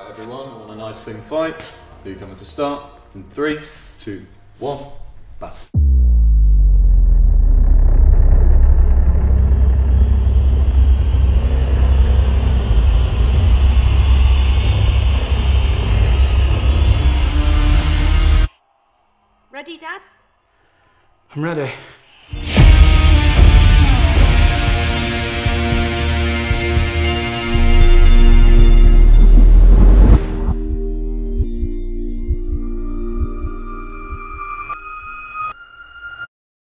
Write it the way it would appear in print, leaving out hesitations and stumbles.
everyone, we want a nice clean fight. Who coming to start? In 3, 2, 1, battle. Ready, Dad? I'm ready.